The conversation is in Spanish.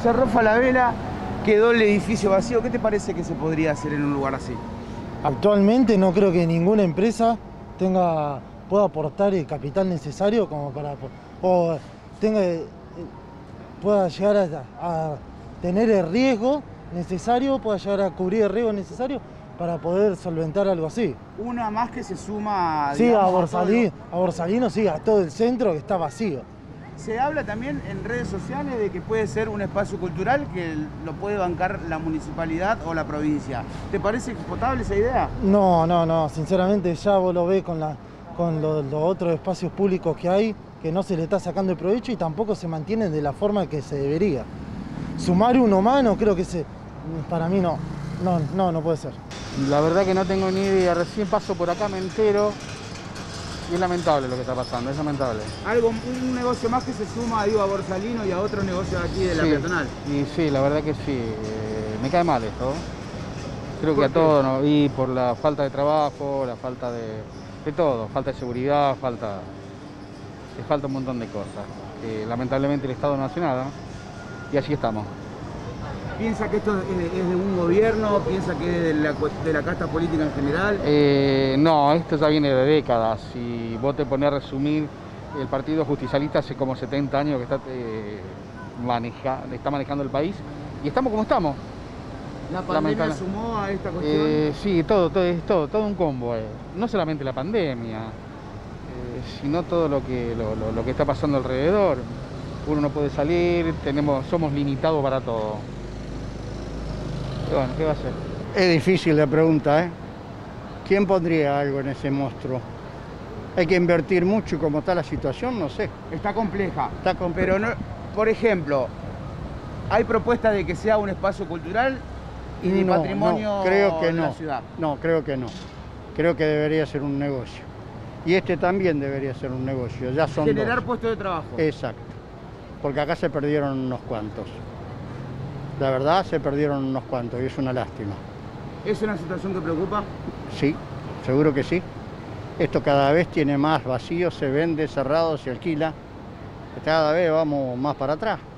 cerró Falabella, quedó el edificio vacío. ¿Qué te parece que se podría hacer en un lugar así? Actualmente no creo que ninguna empresa pueda aportar el capital necesario como para pueda llegar a tener el riesgo necesario, pueda llegar a cubrir el riesgo necesario para poder solventar algo así. Una más que se suma, Sí, digamos, a Borsalino, sí, a todo el centro que está vacío. Se habla también en redes sociales de que puede ser un espacio cultural que lo puede bancar la municipalidad o la provincia. ¿Te parece potable esa idea? No, sinceramente ya vos lo ves con los otros espacios públicos que hay, que no se le está sacando el provecho y tampoco se mantienen de la forma que se debería. Sumar uno más no creo que para mí no puede ser. La verdad que no tengo ni idea, recién paso por acá, me entero. Y es lamentable lo que está pasando, es lamentable. Un negocio más que se suma, digo, a Borsalino y a otros negocios aquí de la peatonal. Y sí, la verdad que sí. Me cae mal esto. Creo que a todos, ¿no? Y por la falta de trabajo, la falta de todo, falta de seguridad, falta un montón de cosas. Lamentablemente el Estado no hace nada y así estamos. ¿Piensa que esto es de un gobierno? ¿Piensa que es de la casta política en general? No, esto ya viene de décadas. Si vos te ponés a resumir, el Partido Justicialista hace como 70 años que está manejando el país y estamos como estamos. ¿La pandemia sumó a esta cuestión? Sí, todo un combo. No solamente la pandemia, sino todo lo que está pasando alrededor. Uno no puede salir, somos limitados para todo. Y bueno, ¿qué va a hacer? Es difícil la pregunta, ¿eh? ¿Quién pondría algo en ese monstruo? Hay que invertir mucho y como está la situación, no sé. Está compleja. Está compleja. Pero, no, por ejemplo, ¿hay propuestas de que sea un espacio cultural y de patrimonio creo que de no. la ciudad? No, creo que no. Creo que debería ser un negocio. Y este también debería ser un negocio. Ya son Generar dos. puestos de trabajo. Exacto. Porque acá se perdieron unos cuantos. La verdad, se perdieron unos cuantos y es una lástima. ¿Es una situación que preocupa? Sí, seguro que sí. Esto cada vez tiene más vacío, se vende, cerrado, se alquila. Cada vez vamos más para atrás.